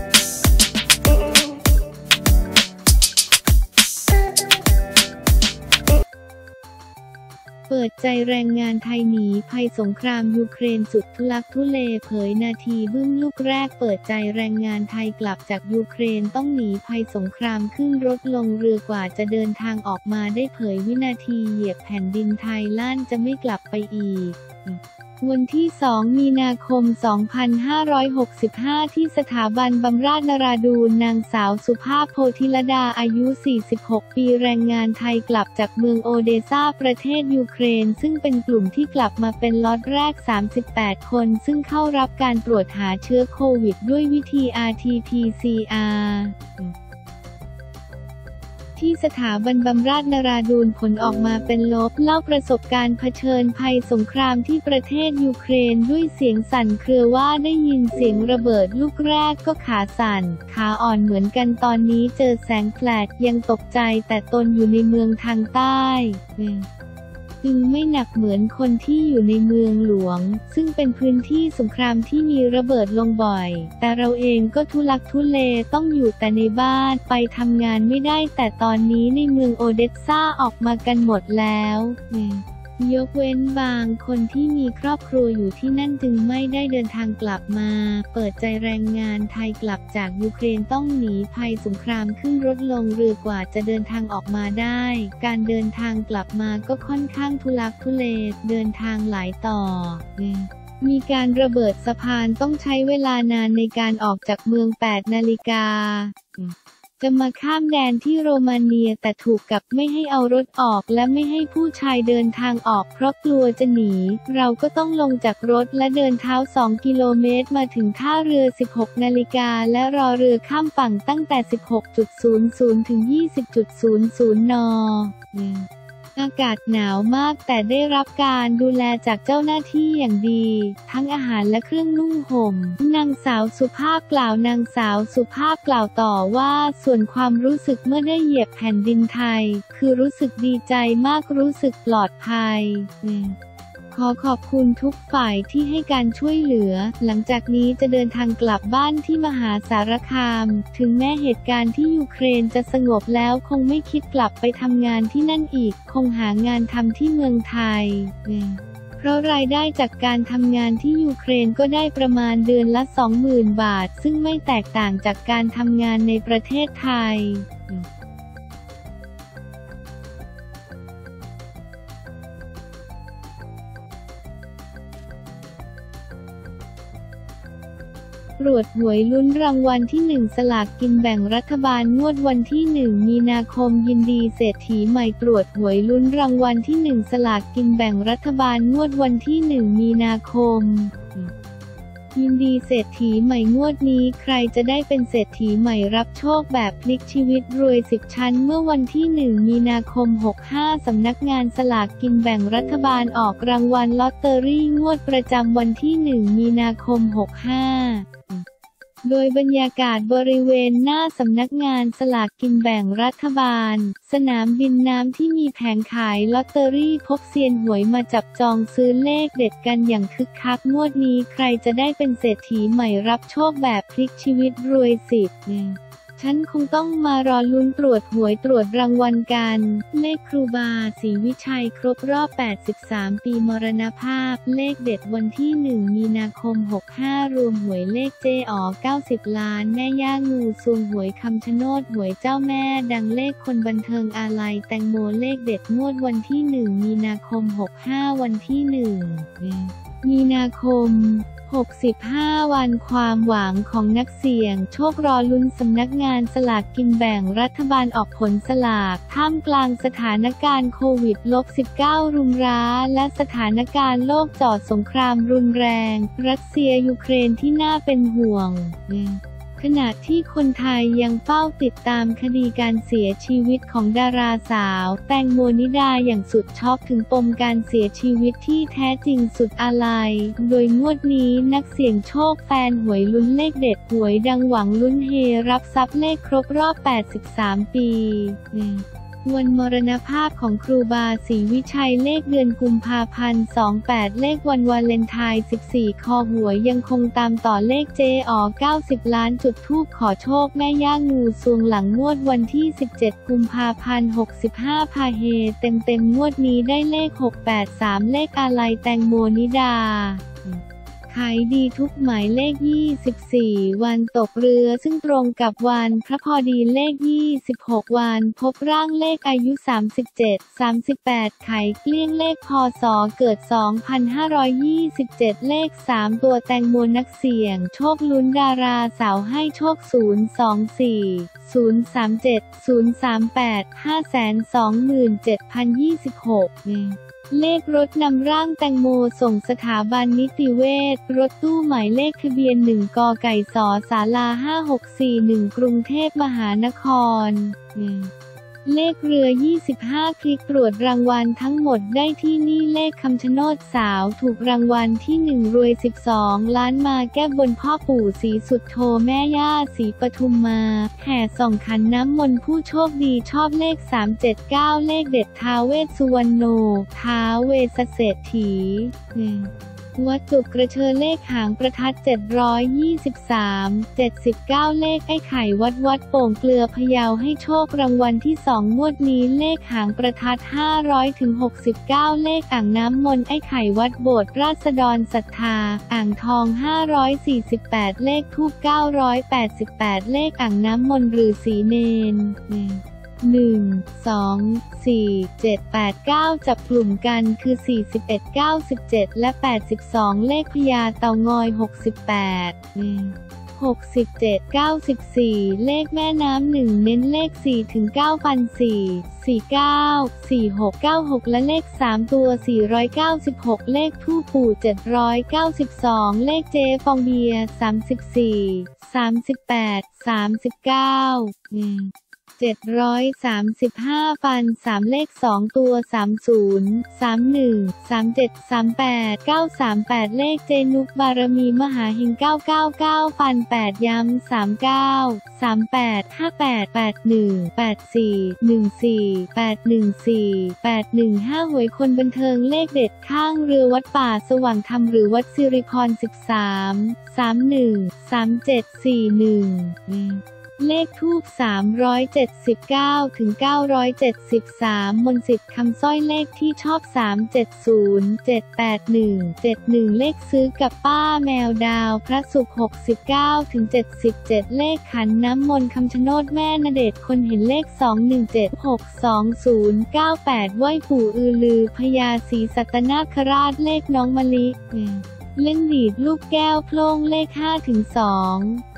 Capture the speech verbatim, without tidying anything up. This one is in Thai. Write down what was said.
เปิดใจแรงงานไทยหนีภัยสงครามยูเครนสุดทุลักทุเลเผยนาทีบึ้มลูกแรกเปิดใจแรงงานไทยกลับจากยูเครนต้องหนีภัยสงครามขึ้นรถลงเรือกว่าจะเดินทางออกมาได้เผยวินาทีเหยียบแผ่นดินไทยล้านจะไม่กลับไปอีกวันที่สองมีนาคมสองพันห้าร้อยหกสิบห้าที่สถาบันบำราศนราดูนนางสาวสุภาพโพธิลดาอายุสี่สิบหกปีแรงงานไทยกลับจากเมืองโอเดซาประเทศยูเครนซึ่งเป็นกลุ่มที่กลับมาเป็นล็อตแรกสามสิบแปดคนซึ่งเข้ารับการตรวจหาเชื้อโควิดด้วยวิธี อาร์ ที พี ซี อาร์ ที่สถาบันบำราศนราดูนผลออกมาเป็นลบเล่าประสบการณ์เผชิญภัยสงครามที่ประเทศยูเครนด้วยเสียงสั่นเครือว่าได้ยินเสียงระเบิดลูกแรกก็ขาสั่นขาอ่อนเหมือนกันตอนนี้เจอแสงแฟลชยังตกใจแต่ตนอยู่ในเมืองทางใต้จึงไม่หนักเหมือนคนที่อยู่ในเมืองหลวงซึ่งเป็นพื้นที่สงครามที่มีระเบิดลงบ่อยแต่เราเองก็ทุลักทุเลต้องอยู่แต่ในบ้านไปทำงานไม่ได้แต่ตอนนี้ในเมืองโอเดสซาออกมากันหมดแล้วยกเว้นบางคนที่มีครอบครัวอยู่ที่นั่นจึงไม่ได้เดินทางกลับมาเปิดใจแรงงานไทยกลับจากยูเครนต้องหนีภัยสงครามขึ้นรถลงเรือกว่าจะเดินทางออกมาได้การเดินทางกลับมาก็ค่อนข้างทุลักทุเลเดินทางหลายต่อมีการระเบิดสะพานต้องใช้เวลานานในการออกจากเมืองแปดนาฬิกาจะมาข้ามแดนที่โรมาเนียแต่ถูกกับไม่ให้เอารถออกและไม่ให้ผู้ชายเดินทางออกเพราะกลัวจะหนีเราก็ต้องลงจากรถและเดินเท้าสองกิโลเมตรมาถึงท่าเรือสิบหกนาฬิกาและรอเรือข้ามฝั่งตั้งแต่ สิบหกนาฬิกา ถึง ยี่สิบนาฬิกา นอากาศหนาวมากแต่ได้รับการดูแลจากเจ้าหน้าที่อย่างดีทั้งอาหารและเครื่องนุ่งห่มนางสาวสุภาพกล่าวนางสาวสุภาพกล่าวต่อว่าส่วนความรู้สึกเมื่อได้เหยียบแผ่นดินไทยคือรู้สึกดีใจมากรู้สึกปลอดภัยขอขอบคุณทุกฝ่ายที่ให้การช่วยเหลือหลังจากนี้จะเดินทางกลับบ้านที่มหาสารคามถึงแม้เหตุการณ์ที่ยูเครนจะสงบแล้วคงไม่คิดกลับไปทำงานที่นั่นอีกคงหางานทำที่เมืองไทยเพราะรายได้จากการทำงานที่ยูเครนก็ได้ประมาณเดือนละ สองหมื่น บาทซึ่งไม่แตกต่างจากการทำงานในประเทศไทยตรวจหวยลุ้นรางวัลที่หนึ่งสลากกินแบ่งรัฐบาลงวดวันที่หนึ่งมีนาคมยินดีเศรษฐีใหม่ตรวจหวยลุ้นรางวัลที่หนึ่งสลากกินแบ่งรัฐบาลงวดวันที่หนึ่งมีนาคมยินดีเศรษฐีใหม่งวดนี้ใครจะได้เป็นเศรษฐีใหม่รับโชคแบบพลิกชีวิตรวยสิบชั้นเมื่อวันที่หนึ่งมีนาคมหกห้าสำนักงานสลากกินแบ่งรัฐบาลออกรางวัลลอตเตอรี่งวดประจำวันที่หนึ่งมีนาคมหกห้าโดยบรรยากาศบริเวณหน้าสำนักงานสลากกินแบ่งรัฐบาลสนามบินน้ำที่มีแผงขายลอตเตอรี่พบเซียนหวยมาจับจองซื้อเลขเด็ดกันอย่างคึกคักงวดนี้ใครจะได้เป็นเศรษฐีใหม่รับโชคแบบพลิกชีวิตรวยสิบฉันคงต้องมารอลุ้นตรวจหวยตรวจรางวัลกันเลขครูบาศรีวิชัยครบรอบแปดสิบสามปีมรณภาพเลขเด็ดวันที่หนึ่งมีนาคมหกห้ารวมหวยเลขเจอ๋อเก้าสิบล้านแม่ย่างูซวงหวยคำชะโนดหวยเจ้าแม่ดังเลขคนบันเทิงอาลัยแตงโมเลขเด็ดงวดวันที่หนึ่งมีนาคมหกห้าวันที่หนึ่งมีนาคมหกสิบห้าวันความหวังของนักเสี่ยงโชครอลุ้นสำนักงานสลากกินแบ่งรัฐบาลออกผลสลากท่ามกลางสถานการณ์โควิด สิบเก้า รุมร้าและสถานการณ์โลกจอดสงครามรุนแรงรัสเซียยูเครนที่น่าเป็นห่วงขณะที่คนไทยยังเฝ้าติดตามคดีการเสียชีวิตของดาราสาวแตงโมนิดาอย่างสุดช็อกถึงปมการเสียชีวิตที่แท้จริงสุดอาลัยโดยงวดนี้นักเสี่ยงโชคแฟนหวยลุ้นเลขเด็ดหวยดังหวังลุ้นเฮรับทรัพย์เลขครบรอบแปดสิบสามปีวันมรณภาพของครูบาศรีวิชัยเลขเดือนกุมภาพันธ์สองแปดเลขวันวาเลนไทน์สิบสี่คอหวยยังคงตามต่อเลขเจอ๋อเก้าสิบล้านจุดธูปขอโชคแม่ย่างูสวงหลังงวดวันที่สิบเจ็ดกุมภาพันธ์หกสิบห้าพาเฮเต็มเต็มงวดนี้ได้เลขหกแปดสามเลขอาลัยแตงโมนิดาขายดีทุกหมายเลขยี่สิบสี่วันตกเรือซึ่งตรงกับวันพระพอดีเลขยี่สิบหกวันพบร่างเลขอายุสามสิบเจ็ด สามสิบแปดไขเกลี้ยงเลขพศเกิดสองพันห้าร้อยยี่สิบเจ็ดเลขสามตัวแตงโมนักเสี่ยงโชคลุ้นดาราสาวให้โชคศูนย์ สอง สี่ ศูนย์ สาม เจ็ด ศูนย์ สาม แปด ห้า สอง เจ็ด ศูนย์ ยี่สิบหกเลขรถนำร่างแตงโมส่งสถาบันนิติเวชรถตู้หมายเลขทะเบียนหนึ่งกไก่สศาลาห้าหกสี่หนึ่งกรุงเทพมหานครเลขเรือยี่สิบห้าคลิกตรวจรางวัลทั้งหมดได้ที่นี่เลขคำชะโนดสาวถูกรางวัลที่หนึ่งรวยสิบสองล้านมาแก้บนพ่อปู่ศรีสุโธแม่ย่าศรีปทุมมาแห่ส่องขันน้ำมนต์ผู้โชคดีชอบเลขสาม เจ็ด เก้าเลขเด็ดท้าวเวสสุวรรณโนท้าวเวสเศรษฐีวัตถุกระเชอเลขหางประทัดเจ็ดร้อยยี่สิบสาม เจ็ดสิบเก้าเลขไอ้ไข่วัดวัดโป่งเกลือพะเยาให้โชครางวัลที่สองงวดนี้เลขหางประทัดห้าร้อยถึงหกสิบเก้าเลขอ่างน้ำมนต์ไอ้ไข่วัดโบสถ์ราษฎรศรัทธาอ่างทองห้าร้อยสี่สิบแปดเลขธูปเก้าร้อยแปดสิบแปดเลขอ่างน้ำมนต์ฤาษีเนรหนึ่ง สอง สี่ เจ็ด แปด เก้าจับกลุ่มกันคือสี่สิบเอ็ด เก้าสิบเจ็ดและแปดสิบสองเลขพญาเต่างอยหกสิบแปด หกสิบเจ็ด เก้าสิบสี่เลขแม่น้ำหนึ่งเน้นเลขสี่ถึงเก้าพันสี่ สี่ เก้า สี่ หก เก้า หกและเลขสามตัวสี่ร้อยเก้าสิบหกเลขทูปปู่เจ็ดร้อยเก้าสิบสองเลขเจฟองเบียร์สามสิบสี่ สามสิบแปด สามสิบเก้าเจ็ดร้อยสามสิบห้าฟันสามเลขสองตัวสามสิบ สามสิบเอ็ด สามสิบเจ็ด สามสิบแปด เก้าสามแปดเลขเจนุกบารมีมหาหิงเก้าเก้าเก้าฟันแปดย้ำสามสิบเก้า สามสิบแปด ห้าสิบแปด แปดสิบเอ็ด แปดสิบสี่ สิบสี่ แปดสิบสี่ แปดสิบห้าหวยคนบันเทิงเลขเด็ดข้างเรือวัดป่าสว่างธรรมหรือวัดสิริพรสิบสาม สามสิบเอ็ด สามสิบเจ็ด สี่สิบเอ็ดเลขทูปสามร้อยเจ็ดสิบเก้าถึงเก้าร้อยเจ็ดสิบสามมนต์สิทธิ์คำสร้อยเลขที่ชอบสาม เจ็ด ศูนย์ เจ็ด แปด หนึ่ง เจ็ด หนึ่งเลขซื้อกับป้าแมวดาวพระศุกร์หกสิบเก้าถึงเจ็ดสิบเจ็ดเลขขันน้ำมนต์คำชะโนดแม่ณเดชน์คนเห็นเลขสอง หนึ่ง เจ็ด หก สอง ศูนย์ เก้า แปดไหว้ปู่อือลือพญาศรีสัตนาคราชเลขน้องมะลิเล่นดีดลูกแก้วโพล่งเลขห้าถึงสอง